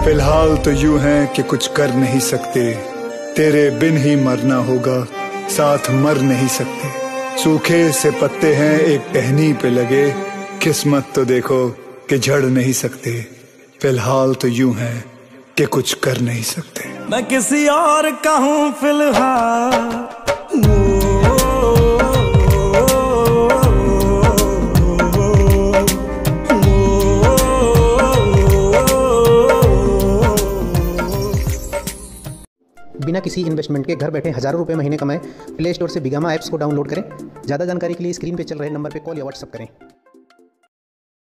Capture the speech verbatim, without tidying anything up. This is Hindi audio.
फिलहाल तो यूं है कि कुछ कर नहीं सकते, तेरे बिन ही मरना होगा, साथ मर नहीं सकते। सूखे से पत्ते हैं एक टहनी पे लगे, किस्मत तो देखो कि झड़ नहीं सकते। फिलहाल तो यूं है कि कुछ कर नहीं सकते। मैं किसी और का हूं फिलहाल, बिना किसी इन्वेस्टमेंट के घर बैठे हजारों रुपए महीने कमाएं। प्ले स्टोर से बिगामा ऐप्स को डाउनलोड करें। ज़्यादा जानकारी के लिए स्क्रीन पे चल रहे नंबर पे कॉल या व्हाट्सएप करें।